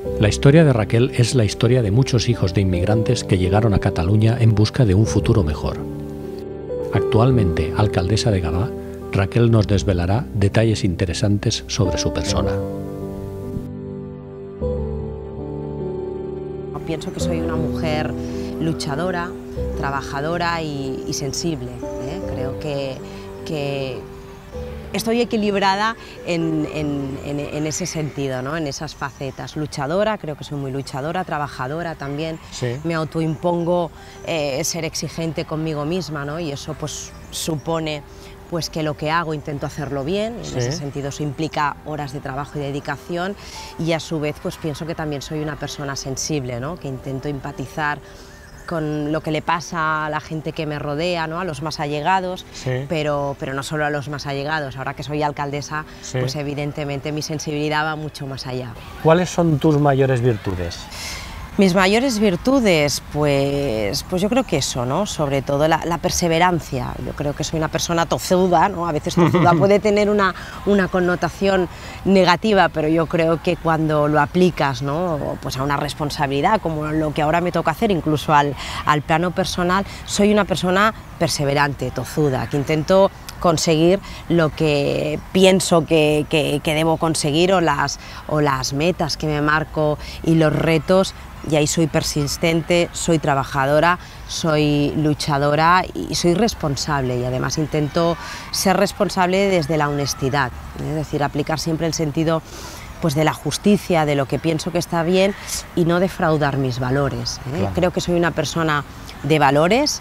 La historia de Raquel es la historia de muchos hijos de inmigrantes que llegaron a Cataluña en busca de un futuro mejor. Actualmente alcaldesa de Gavà, Raquel nos desvelará detalles interesantes sobre su persona. Pienso que soy una mujer luchadora, trabajadora y sensible. Creo que estoy equilibrada en ese sentido, ¿no? En esas facetas. Luchadora, creo que soy muy luchadora, trabajadora también. Sí. Me autoimpongo ser exigente conmigo misma, ¿no? Y eso pues supone pues que lo que hago intento hacerlo bien, en ese sentido eso implica horas de trabajo y dedicación, y a su vez pues pienso que también soy una persona sensible, ¿no? Que intento empatizar con lo que le pasa a la gente que me rodea, ¿no? A los más allegados, pero no solo a los más allegados. Ahora que soy alcaldesa, pues evidentemente mi sensibilidad va mucho más allá. ¿Cuáles son tus mayores virtudes? Mis mayores virtudes, pues yo creo que eso, ¿no? Sobre todo la perseverancia. Yo creo que soy una persona tozuda, ¿no? A veces tozuda puede tener una connotación negativa, pero yo creo que cuando lo aplicas, ¿no? Pues a una responsabilidad, como lo que ahora me toca hacer, incluso al plano personal, soy una persona perseverante, tozuda, que intento conseguir lo que pienso que debo conseguir, o las metas que me marco y los retos. Y ahí soy persistente, soy trabajadora, soy luchadora y soy responsable, y además intento ser responsable desde la honestidad, es decir, aplicar siempre el sentido pues de la justicia, de lo que pienso que está bien, y no defraudar mis valores. Claro. Creo que soy una persona de valores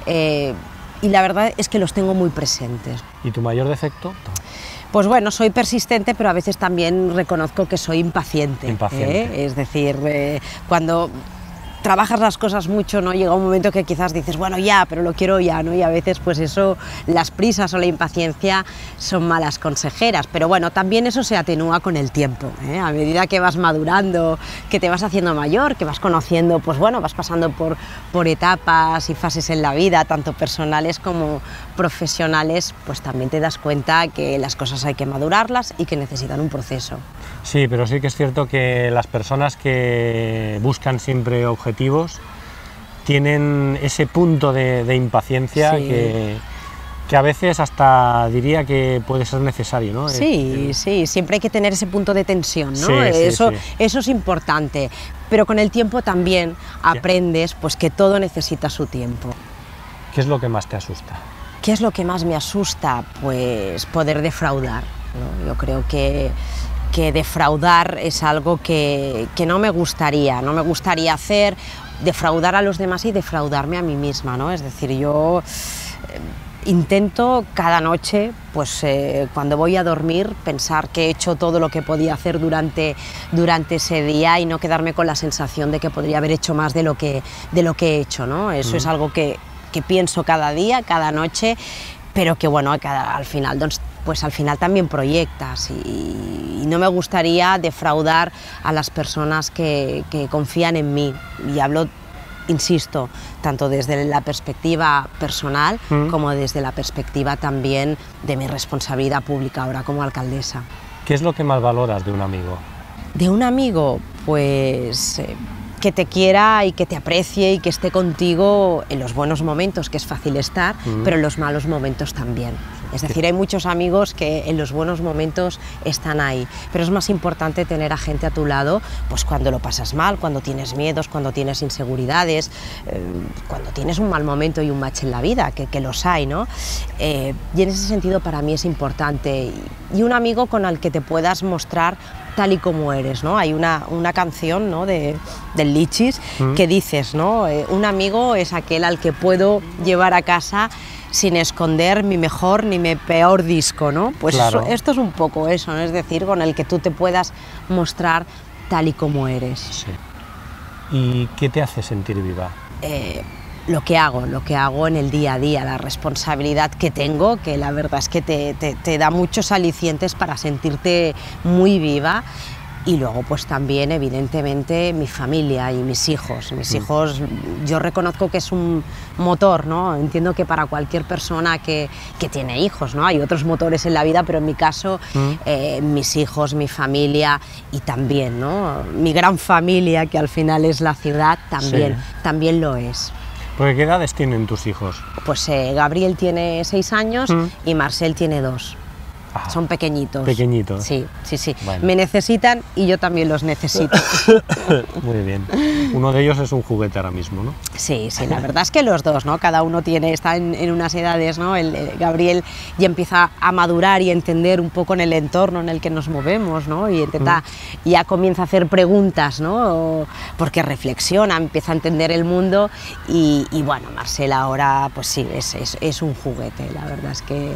y la verdad es que los tengo muy presentes. ¿Y tu mayor defecto? Pues bueno, soy persistente, pero a veces también reconozco que soy impaciente. Es decir, cuando trabajas las cosas mucho, ¿no? Llega un momento que quizás dices, bueno, ya, pero lo quiero ya, ¿no? Y a veces pues eso, las prisas o la impaciencia son malas consejeras, pero bueno, también eso se atenúa con el tiempo, a medida que vas madurando, que te vas haciendo mayor, que vas conociendo, pues bueno, vas pasando por etapas y fases en la vida, tanto personales como profesionales, pues también te das cuenta que las cosas hay que madurarlas y que necesitan un proceso. Sí, pero sí que es cierto que las personas que buscan siempre objetivos tienen ese punto de impaciencia que a veces hasta diría que puede ser necesario, ¿no? Sí, siempre hay que tener ese punto de tensión, ¿no? Eso es importante, pero con el tiempo también aprendes pues que todo necesita su tiempo. ¿Qué es lo que más te asusta? ¿Qué es lo que más me asusta? Pues poder defraudar, ¿no? Yo creo que defraudar es algo que no me gustaría hacer, defraudar a los demás y defraudarme a mí misma, ¿no? Es decir, yo intento cada noche, pues cuando voy a dormir, pensar que he hecho todo lo que podía hacer durante ese día y no quedarme con la sensación de que podría haber hecho más de lo que he hecho, ¿no? Eso es algo que pienso cada día, cada noche, pero que bueno, al final también proyectas, y no me gustaría defraudar a las personas que confían en mí, y hablo, insisto, tanto desde la perspectiva personal como desde la perspectiva también de mi responsabilidad pública ahora como alcaldesa. ¿Qué es lo que más valoras de un amigo? De un amigo, pues que te quiera y que te aprecie y que esté contigo en los buenos momentos, que es fácil estar, pero en los malos momentos también. Es decir, hay muchos amigos que en los buenos momentos están ahí, pero es más importante tener a gente a tu lado pues cuando lo pasas mal, cuando tienes miedos, cuando tienes inseguridades, cuando tienes un mal momento y un bache en la vida, que los hay, ¿no? Y en ese sentido para mí es importante, y un amigo con el que te puedas mostrar tal y como eres, ¿no? Hay una canción, ¿no? del Lichis que dices, ¿no? Un amigo es aquel al que puedo llevar a casa sin esconder mi mejor ni mi peor disco, ¿no? Pues claro. Esto es un poco eso, ¿no? Es decir, con el que tú te puedas mostrar tal y como eres. Sí. ¿Y qué te hace sentir viva? Lo que hago en el día a día, la responsabilidad que tengo, que la verdad es que te da muchos alicientes para sentirte muy viva, Y luego pues también evidentemente mi familia y mis hijos. Mis hijos yo reconozco que es un motor, ¿no? Entiendo que para cualquier persona que tiene hijos, ¿no? Hay otros motores en la vida, pero en mi caso mis hijos, mi familia y también, ¿no? Mi gran familia, que al final es la ciudad, también lo es. ¿Porque qué edades tienen tus hijos? Pues Gabriel tiene 6 años y Marcel tiene 2. Ajá. Son pequeñitos. Pequeñitos. Sí, sí, sí. Bueno. Me necesitan y yo también los necesito. Muy bien. Uno de ellos es un juguete ahora mismo, ¿no? Sí, sí, la verdad es que los dos, ¿no? Cada uno está en unas edades, ¿no? El Gabriel ya empieza a madurar y a entender un poco en el entorno en el que nos movemos, ¿no? Y ya comienza a hacer preguntas, ¿no? Porque reflexiona, empieza a entender el mundo y bueno, Marcel ahora, pues sí, es un juguete, la verdad es que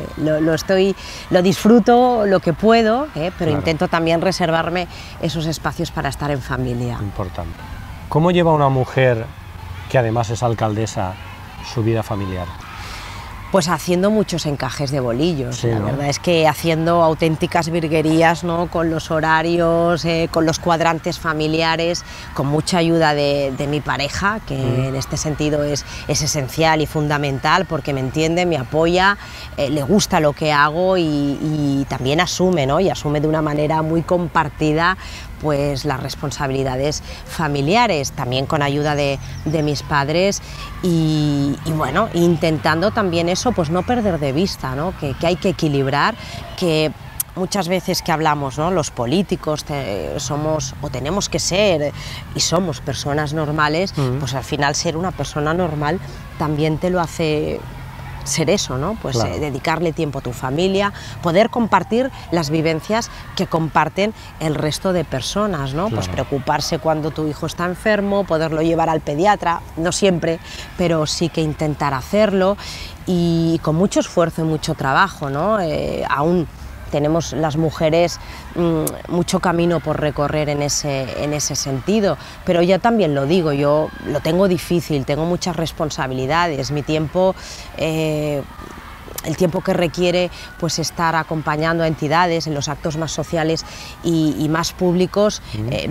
lo disfruto lo que puedo, pero claro, intento también reservarme esos espacios para estar en familia. Importante. ¿Cómo lleva una mujer que además es alcaldesa su vida familiar? Pues haciendo muchos encajes de bolillos, sí, la ¿no? verdad es que haciendo auténticas virguerías, ¿no? Con los horarios, con los cuadrantes familiares, con mucha ayuda de mi pareja, que en este sentido es esencial y fundamental porque me entiende, me apoya, le gusta lo que hago y también asume, ¿no? Y asume de una manera muy compartida pues las responsabilidades familiares, también con ayuda de mis padres y bueno, intentando también eso, pues no perder de vista, ¿no? Que hay que equilibrar, que muchas veces que hablamos, ¿no? Los políticos somos o tenemos que ser y somos personas normales, pues al final ser una persona normal también te lo hace ser eso, ¿no? Pues claro, dedicarle tiempo a tu familia, poder compartir las vivencias que comparten el resto de personas, ¿no? Claro. Pues preocuparse cuando tu hijo está enfermo, poderlo llevar al pediatra, no siempre, pero sí que intentar hacerlo y con mucho esfuerzo y mucho trabajo, ¿no? Aún tenemos las mujeres mucho camino por recorrer en ese sentido, pero yo también lo digo, yo lo tengo difícil, tengo muchas responsabilidades, mi tiempo, el tiempo que requiere pues estar acompañando a entidades en los actos más sociales y más públicos,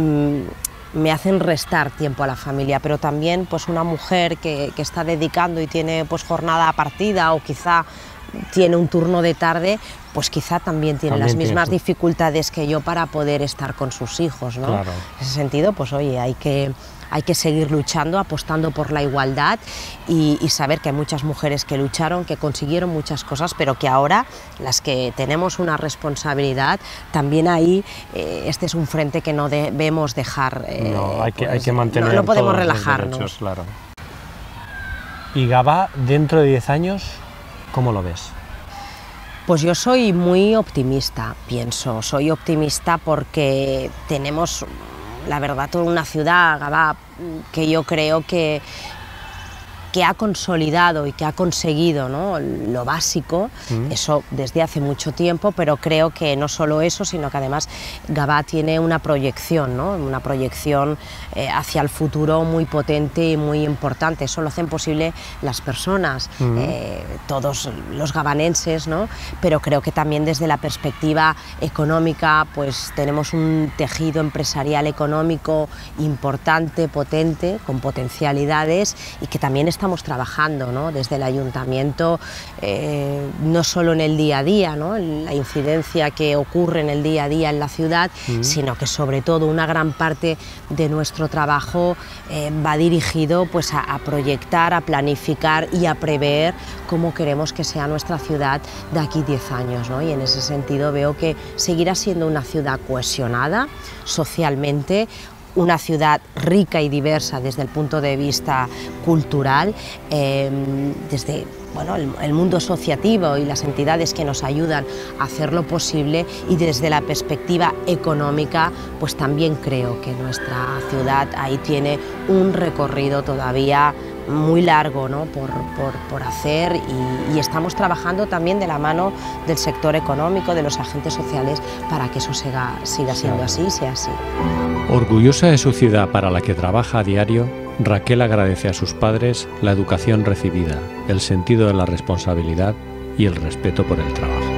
me hacen restar tiempo a la familia, pero también pues una mujer que está dedicando y tiene pues jornada partida o quizá tiene un turno de tarde, pues quizá también tiene las mismas dificultades que yo para poder estar con sus hijos, ¿no? Claro. En ese sentido, pues oye, hay que seguir luchando, apostando por la igualdad y saber que hay muchas mujeres que lucharon, que consiguieron muchas cosas, pero que ahora las que tenemos una responsabilidad, también ahí este es un frente que no debemos dejar. No, hay que mantener. No podemos todos relajarnos. Los derechos, claro. ¿Y Gavà dentro de 10 años, cómo lo ves? Pues yo soy muy optimista, pienso, soy optimista porque tenemos, la verdad, toda una ciudad, Gavà, que yo creo que ha consolidado y que ha conseguido, ¿no? Lo básico, eso desde hace mucho tiempo, pero creo que no solo eso, sino que además Gavà tiene una proyección, ¿no? Una proyección hacia el futuro muy potente y muy importante. Eso lo hacen posible las personas, todos los gavanenses, ¿no? Pero creo que también desde la perspectiva económica pues tenemos un tejido empresarial económico importante, potente, con potencialidades y que también estamos trabajando, ¿no? Desde el ayuntamiento, no solo en el día a día, ¿no? La incidencia que ocurre en el día a día en la ciudad, sino que sobre todo una gran parte de nuestro trabajo va dirigido pues, a proyectar, a planificar y a prever cómo queremos que sea nuestra ciudad de aquí 10 años, ¿no? Y en ese sentido veo que seguirá siendo una ciudad cohesionada socialmente, una ciudad rica y diversa desde el punto de vista cultural, desde bueno, el mundo asociativo y las entidades que nos ayudan a hacerlo posible y desde la perspectiva económica, pues también creo que nuestra ciudad ahí tiene un recorrido todavía muy largo, ¿no? por hacer y estamos trabajando también de la mano del sector económico, de los agentes sociales, para que eso siga siendo así y sea así. Orgullosa de su ciudad para la que trabaja a diario, Raquel agradece a sus padres la educación recibida, el sentido de la responsabilidad y el respeto por el trabajo.